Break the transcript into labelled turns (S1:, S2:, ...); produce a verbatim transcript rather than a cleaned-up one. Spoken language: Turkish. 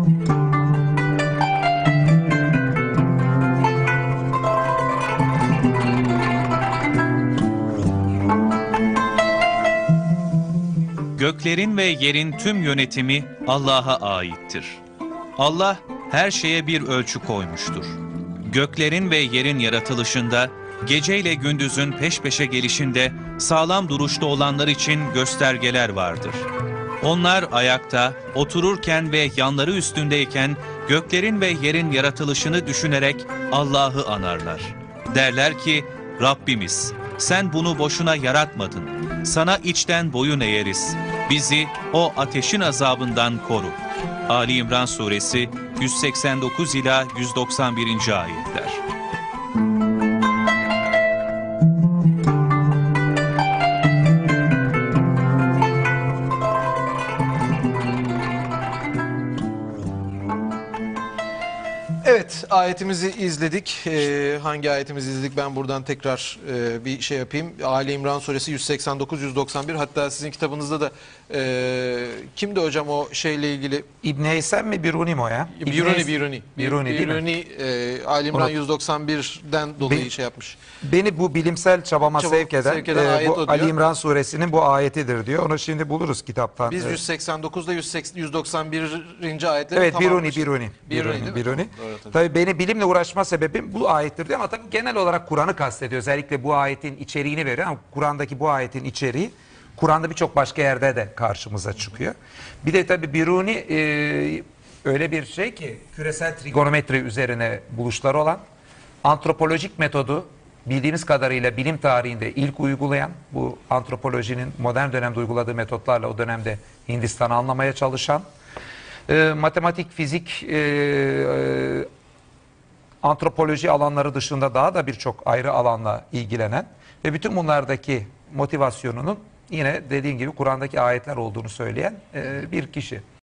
S1: Göklerin ve yerin tüm yönetimi Allah'a aittir. Allah her şeye bir ölçü koymuştur. Göklerin ve yerin yaratılışında, geceyle gündüzün peş peşe gelişinde sağlam duruşta olanlar için göstergeler vardır. Onlar ayakta, otururken ve yanları üstündeyken göklerin ve yerin yaratılışını düşünerek Allah'ı anarlar. Derler ki, Rabbimiz, sen bunu boşuna yaratmadın. Sana içten boyun eğeriz. Bizi o ateşin azabından koru. Ali İmran Suresi yüz seksen dokuz ila yüz doksan birinci ayetler.
S2: Evet, ayetimizi izledik. Ee, hangi ayetimizi izledik? Ben buradan tekrar e, bir şey yapayım. Ali İmran Suresi yüz seksen dokuz yüz doksan bir. Hatta sizin kitabınızda da e, kimdi hocam o şeyle ilgili?
S3: İbn Heysem mi Biruni mi o ya?
S2: Biruni, Biruni.
S3: Biruni değil mi?
S2: Biruni e, Ali İmran
S3: Onu-
S2: yüz doksan birden dolayı
S3: Be-
S2: şey yapmış.
S3: Beni bu bilimsel çabama
S2: Çaba-
S3: sevk eden,
S2: sevk eden
S3: e,
S2: ayet o
S3: bu
S2: diyor.
S3: Ali İmran suresinin bu ayetidir diyor. Onu şimdi buluruz kitaptan.
S2: Biz
S3: Evet.
S2: yüz seksen dokuzda yüz doksan birinci ayetleri
S3: Evet, Biruni,
S2: tamamlamıştık.
S3: Biruni.
S2: Biruni, değil
S3: Biruni,
S2: mi?
S3: Biruni.
S2: Tamam, doğru, tabii.
S3: Tabii beni bilimle uğraşma sebebim bu ayettir diyor ama tabii genel olarak Kur'an'ı kastediyor. Özellikle bu ayetin içeriğini veriyor ama Kur'an'daki bu ayetin içeriği Kur'an'da birçok başka yerde de karşımıza çıkıyor. Bir de tabii Biruni e, öyle bir şey ki küresel trigonometri üzerine buluşları olan, antropolojik metodu bildiğimiz kadarıyla bilim tarihinde ilk uygulayan, bu antropolojinin modern dönemde uyguladığı metotlarla o dönemde Hindistan'ı anlamaya çalışan, e, matematik, fizik, e, e, antropoloji alanları dışında daha da birçok ayrı alanla ilgilenen ve bütün bunlardaki motivasyonunun yine dediğim gibi Kur'an'daki ayetler olduğunu söyleyen e, bir kişi.